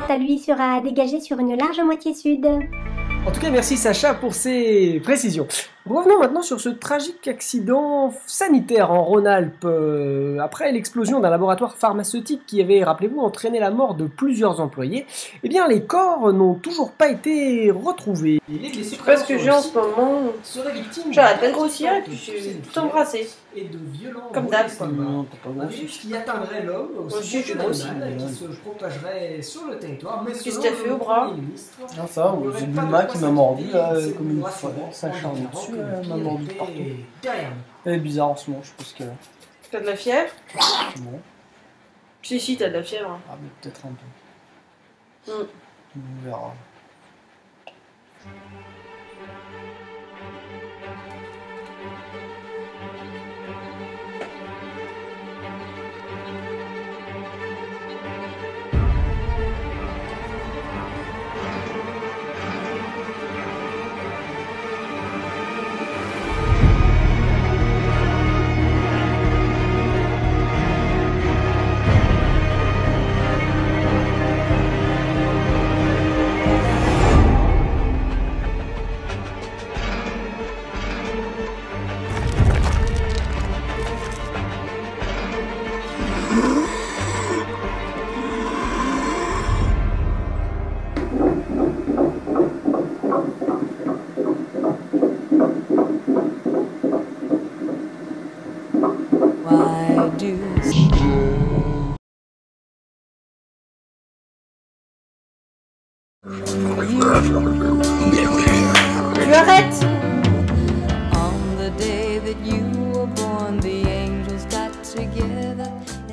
à lui sera dégagée sur une large moitié sud. En tout cas, merci Sacha pour ces précisions. Revenons maintenant sur ce tragique accident sanitaire en Rhône-Alpes. Après l'explosion d'un laboratoire pharmaceutique qui avait, rappelez-vous, entraîné la mort de plusieurs employés, eh bien les corps n'ont toujours pas été retrouvés. Parce que j'ai en ce moment, j'arrête pas de grossir et puis je suis tout embrassée. Et de violents comme d'hab. Un virus qui atteindrait l'homme, aussi je bien grossis. l'animal, qui se propagerait sur le territoire. Mais Qu'est-ce selon que t'as fait le au bras? Premier ministre, Non, ça, il y aurait j'ai pas de Bulma qui quoi m'a mordu là, s'inquiéter, comme une c'est fois. rassurant Ça charme en dessus, disant que elle m'a le mordu pire partout. est derrière nous. Elle est bizarre en ce moment, je pense que. T'as de la fièvre? Bon, Si, t'as de la fièvre. ah, mais peut-être un peu. On verra. Why do Tu arrêtes! on the day that you were born, the angels got together